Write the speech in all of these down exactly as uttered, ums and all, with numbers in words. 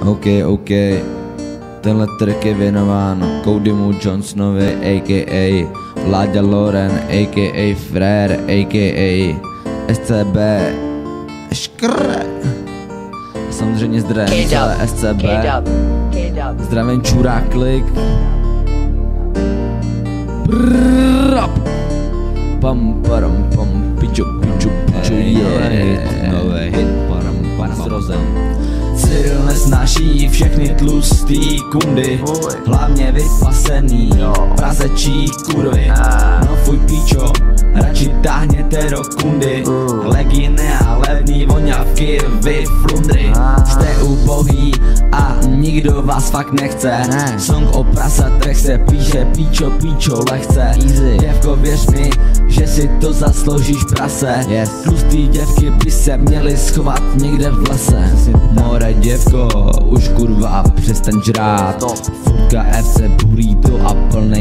OK, OK. Tenhle track je věnován Codymu Johnsonovi a k a. Láďa Loren a k a. Frere a k a. S C B Škrr. Samozřejmě zdravím celé S C B. Zdravím Čurák Klik. Pam param pam pičo pičo pičo je nový hit param param zrozen. Cyril nesnáší všechny tlustý kundy, hlavně vypasený prasečí kurvy. No fuj píčo, radši táhněte do kundy, legíny a levný voňavky, vy flundry. Jste ubohý a nikdo vás fakt nechce. Song o prasatech se píše píčo píčo lehce. Děvko věř mi, že si to zasloužíš prase. Tlustý děvky by se měly schovat někde v lese. More děvko, už kurva přestaň žrát. Furka F C burrito a plnej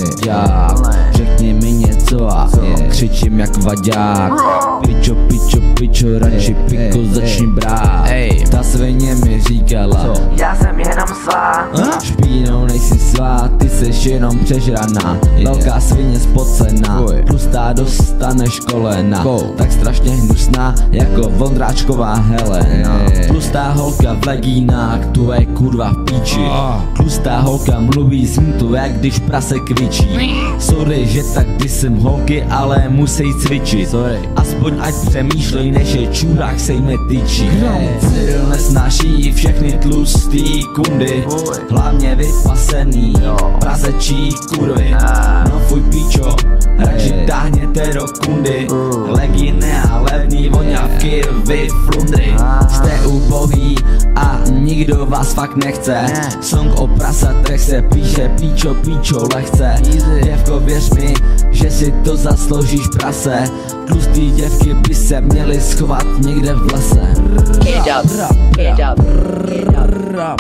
kaďák. Řekni mi něco a křičím jak vaďák. Pičo, pičo, pičo, radši piko začni brát. Ta svině mi říkala, já jsem jenom svá. Špínou nejsi svá, ty seš jenom přežraná. Velká svině spocená, tlustá dostaneš kolena. Tak strašně hnusná, jako Vondráčková Helena. Tlustá holka v legínách, tu je kurva v píči. Tlustá holka mluví s to jak když prase kvičí. Sorry, že tak jsem holky, ale musí cvičit. Aspoň ať přemýšlej, než je čurák sejme tyčí. Cyril nesnáší všechny tlustý kundy, hlavně vypasený prasečí kurvy. No fuj píčo, radši táhněte do kundy, legíny a levný voňavky, vy flundry. Jste ubohý a nikdo vás fakt nechce. Song o prasatech se píše píčo píčo lehce. Děvko věř mi, že si to zasloužíš prase. Tlustý děvky by se měly schovat někde v lese. Get up, get up, get up.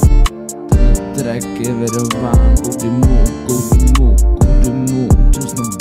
Ten track je věnován Codymu, Codymu, Codymu Johnsonovi.